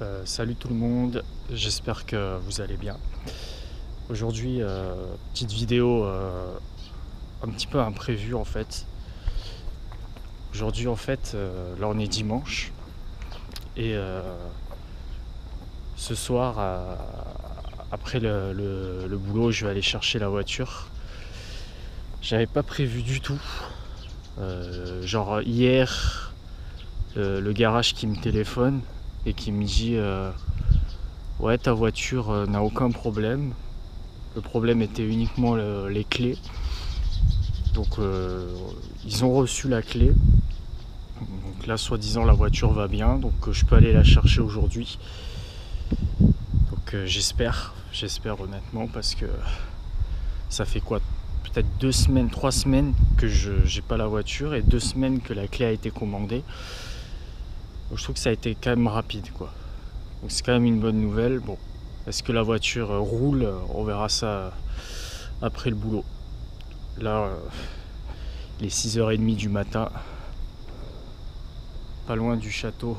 Salut tout le monde, j'espère que vous allez bien. Aujourd'hui, petite vidéo un petit peu imprévue en fait. Aujourd'hui en fait, là on est dimanche et ce soir, après le boulot, je vais aller chercher la voiture. J'avais pas prévu du tout. Genre hier, le garage qui me téléphone et qui me dit ouais, ta voiture n'a aucun problème. Le problème était uniquement les clés. Donc ils ont reçu la clé. Donc là, soi-disant, la voiture va bien, donc je peux aller la chercher aujourd'hui. Donc j'espère honnêtement, parce que ça fait quoi, peut-être 2 semaines, 3 semaines que j'ai pas la voiture et 2 semaines que la clé a été commandée. Donc je trouve que ça a été quand même rapide, quoi. Donc c'est quand même une bonne nouvelle. Bon, est-ce que la voiture roule? On verra ça après le boulot. Là, il est 6h30 du matin, pas loin du château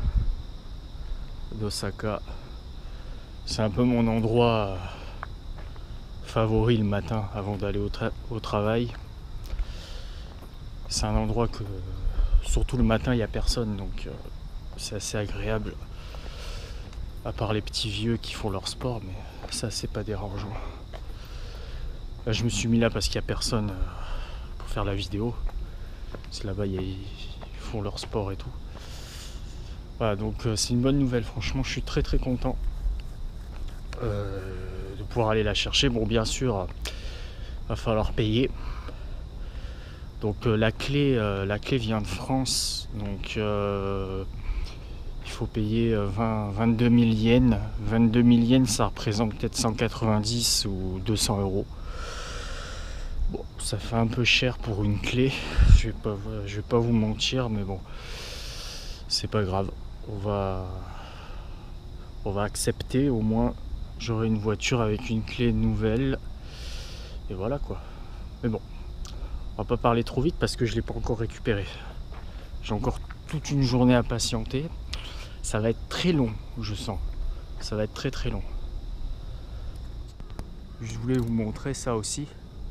d'Osaka. C'est un peu mon endroit favori le matin avant d'aller au travail. C'est un endroit que, surtout le matin, il n'y a personne, donc c'est assez agréable. À part les petits vieux qui font leur sport, mais ça, c'est pas dérangeant. Là, je me suis mis là parce qu'il n'y a personne pour faire la vidéo. Parce que là-bas, ils font leur sport et tout. Voilà, donc c'est une bonne nouvelle. Franchement, je suis très très content de pouvoir aller la chercher. Bon, bien sûr, va falloir payer. Donc la clé vient de France. Donc il faut payer 22 000 yens. 22 000 yens, ça représente peut-être 190 ou 200 euros. Bon, ça fait un peu cher pour une clé. Je vais pas vous mentir, mais bon, c'est pas grave. On va accepter. Au moins, j'aurai une voiture avec une clé nouvelle. Et voilà quoi. Mais bon, on va pas parler trop vite parce que je l'ai pas encore récupéré. J'ai encore toute une journée à patienter. Ça va être très long, je sens. Ça va être très très long. Je voulais vous montrer ça aussi.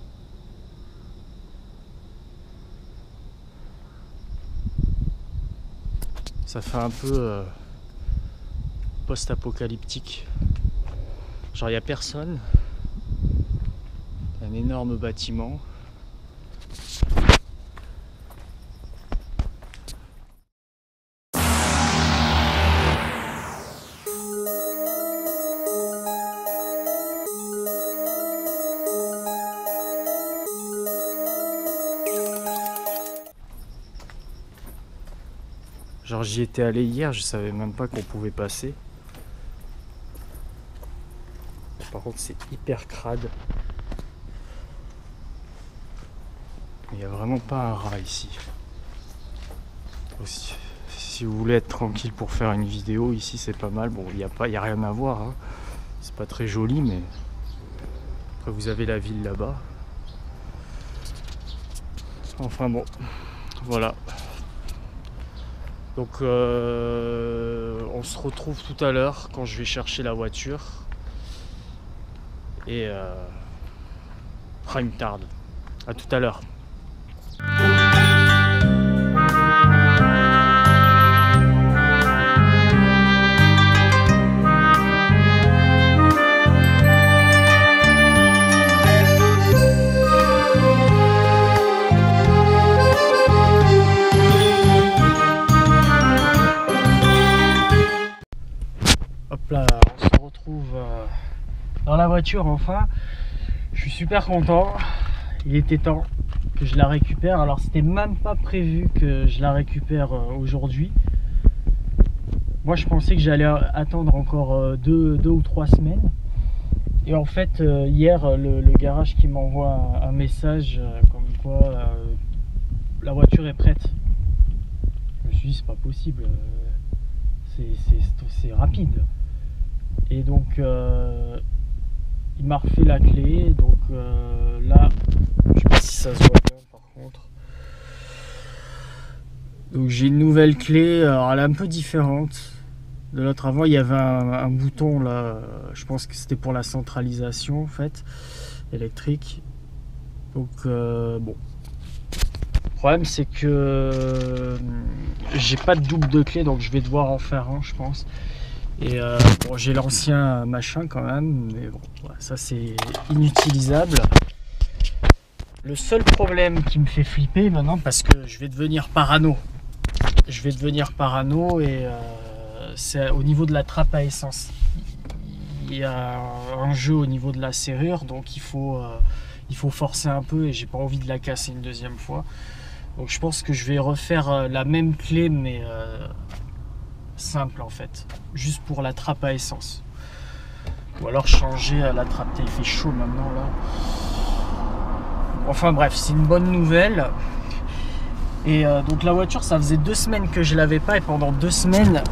Ça fait un peu post-apocalyptique. Genre il n'y a personne. Un énorme bâtiment. Genre j'y étais allé hier, je savais même pas qu'on pouvait passer. Par contre c'est hyper crade. Il n'y a vraiment pas un rat ici. Aussi, si vous voulez être tranquille pour faire une vidéo, ici c'est pas mal. Bon, il n'y a rien à voir, hein. C'est pas très joli, mais après vous avez la ville là-bas. Enfin bon, voilà. Donc on se retrouve tout à l'heure quand je vais chercher la voiture. Et il me tarde. À tout à l'heure. Hop là, on se retrouve dans la voiture enfin. Je suis super content. Il était temps que je la récupère. Alors c'était même pas prévu que je la récupère aujourd'hui. Moi je pensais que j'allais attendre encore 2 ou 3 semaines. Et en fait hier le garage qui m'envoie un message comme quoi la voiture est prête. Je me suis dit c'est pas possible. C'est rapide. Et donc il m'a refait la clé, donc là je sais pas si ça se voit bien par contre. Donc j'ai une nouvelle clé, alors elle est un peu différente. De l'autre avant, il y avait un bouton là, je pense que c'était pour la centralisation en fait, électrique. Donc bon. Le problème c'est que j'ai pas de double de clé, donc je vais devoir en faire un, je pense. Et bon, j'ai l'ancien machin quand même, mais bon, ouais, ça c'est inutilisable. Le seul problème qui me fait flipper maintenant, parce que je vais devenir parano. Et c'est au niveau de la trappe à essence. Il y a un jeu au niveau de la serrure, donc il faut forcer un peu et j'ai pas envie de la casser une deuxième fois. Donc je pense que je vais refaire la même clé mais simple en fait, juste pour la trappe à essence. Ou alors changer la trappe. Il fait chaud maintenant là. Enfin bref, c'est une bonne nouvelle. Et donc la voiture, ça faisait 2 semaines que je l'avais pas, et pendant 2 semaines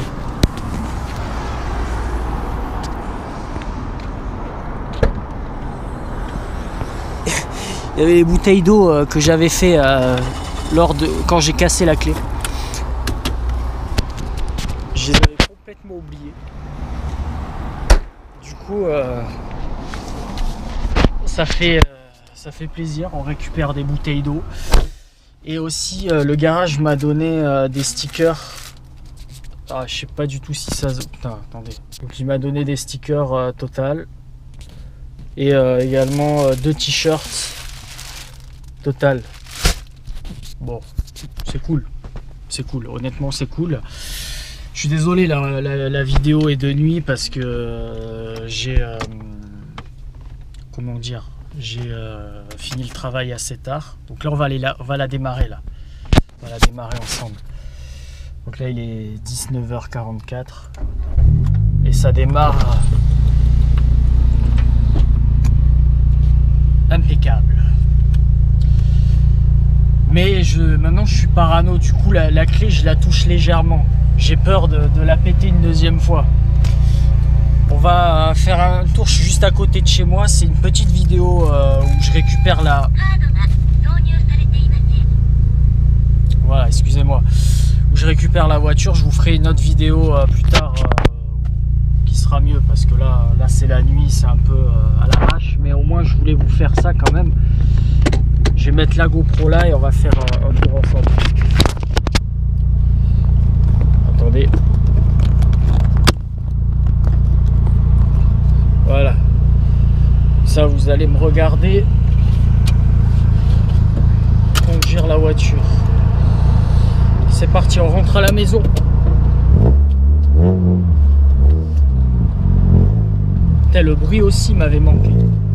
il y avait les bouteilles d'eau que j'avais fait quand j'ai cassé la clé. Je les avais complètement oubliées. Du coup ça fait plaisir, on récupère des bouteilles d'eau. Et aussi le garage m'a donné des stickers. Ah, je sais pas du tout si ça... Putain, attendez. Donc il m'a donné des stickers Total. Et également 2 t-shirts Total. Bon, c'est cool. C'est cool, honnêtement c'est cool. Je suis désolé, la vidéo est de nuit parce que j'ai... comment dire, j'ai fini le travail assez tard. Donc là on va la démarrer là. On va la démarrer ensemble. Donc là il est 19h44 et ça démarre impeccable. Mais maintenant je suis parano, du coup la clé je la touche légèrement. J'ai peur de la péter une deuxième fois. On va faire un tour, je suis juste à côté de chez moi, c'est une petite vidéo où je récupère la... Voilà, excusez-moi. Où je récupère la voiture, je vous ferai une autre vidéo plus tard qui sera mieux parce que là c'est la nuit, c'est un peu à l'arrache, mais au moins je voulais vous faire ça quand même. Je vais mettre la GoPro là et on va faire un tour ensemble. Attendez. Voilà. Ça, vous allez me regarder conduire la voiture. C'est parti, on rentre à la maison. Putain, le bruit aussi m'avait manqué.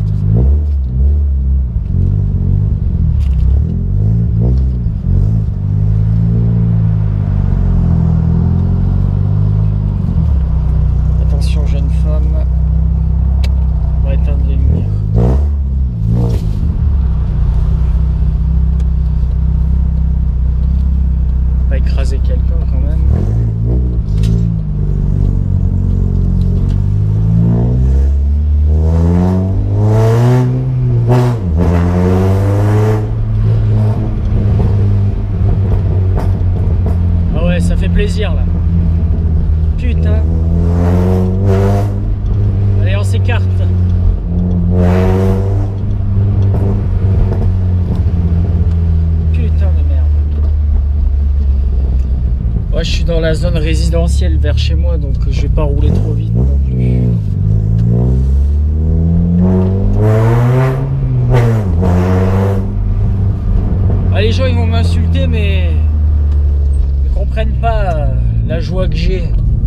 Attention, jeune femme. On va éteindre les lumières. On va écraser quelqu'un quand même. Ah ouais, ça fait plaisir là. Putain. Allez, on s'écarte. Putain de merde. Ouais, je suis dans la zone résidentielle vers chez moi, donc je vais pas rouler trop vite non plus. Ah, les gens ils vont m'insulter, mais ils comprennent pas la joie que j'ai.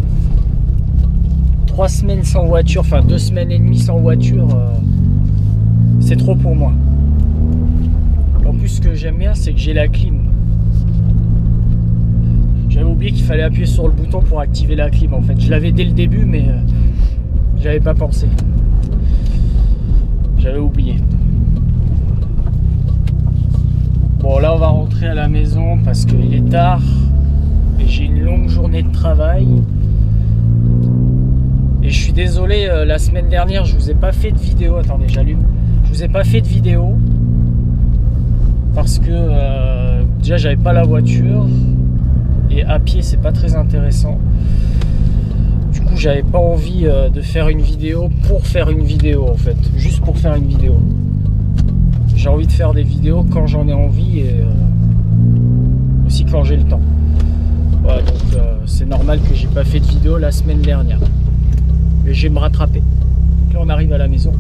3 semaines sans voiture, enfin 2 semaines et demie sans voiture, c'est trop pour moi. En plus, ce que j'aime bien, c'est que j'ai la clim. J'avais oublié qu'il fallait appuyer sur le bouton pour activer la clim en fait. Je l'avais dès le début, mais j'avais pas pensé. J'avais oublié. Bon, là on va rentrer à la maison parce qu'il est tard et j'ai une longue journée de travail. Et je suis désolé, la semaine dernière je vous ai pas fait de vidéo. Attendez, j'allume. Je vous ai pas fait de vidéo parce que déjà j'avais pas la voiture et à pied c'est pas très intéressant. Du coup, j'avais pas envie de faire une vidéo pour faire une vidéo en fait, juste pour faire une vidéo. J'ai envie de faire des vidéos quand j'en ai envie et aussi quand j'ai le temps. Voilà, donc c'est normal que j'ai pas fait de vidéo la semaine dernière. Mais je vais me rattraper. Donc là, on arrive à la maison.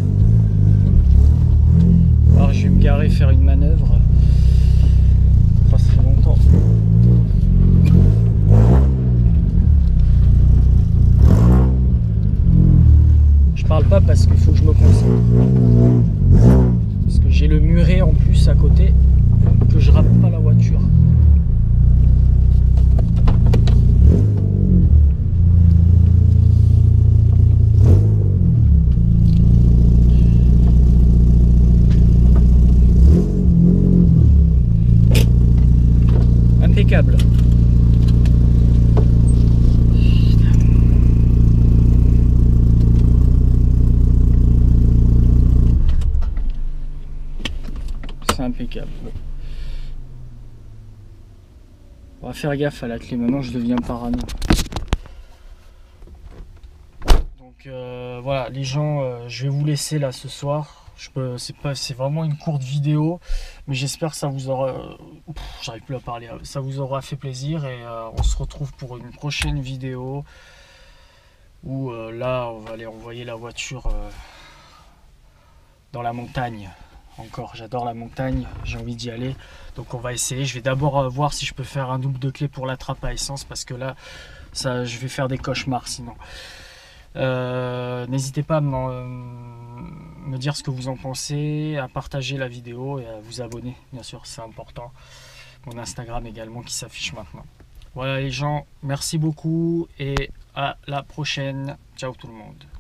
Alors, je vais me garer, faire une manœuvre. Ça fait longtemps. Je parle pas parce qu'il faut que je me concentre. Parce que j'ai le muret en plus à côté, que je rate pas la voiture. Impeccable. C'est impeccable. On va faire gaffe à la clé, maintenant je deviens parano. Donc voilà les gens, je vais vous laisser là ce soir. C'est vraiment une courte vidéo, mais j'espère que ça vous aura, j'arrive plus à parler, ça vous aura fait plaisir et on se retrouve pour une prochaine vidéo où là on va aller envoyer la voiture dans la montagne. Encore, j'adore la montagne, j'ai envie d'y aller, donc on va essayer. Je vais d'abord voir si je peux faire un double de clé pour la trappe à essence, parce que là ça, je vais faire des cauchemars sinon. N'hésitez pas à me dire ce que vous en pensez, à partager la vidéo et à vous abonner, bien sûr, c'est important. Mon Instagram également qui s'affiche maintenant. Voilà les gens, merci beaucoup et à la prochaine. Ciao tout le monde.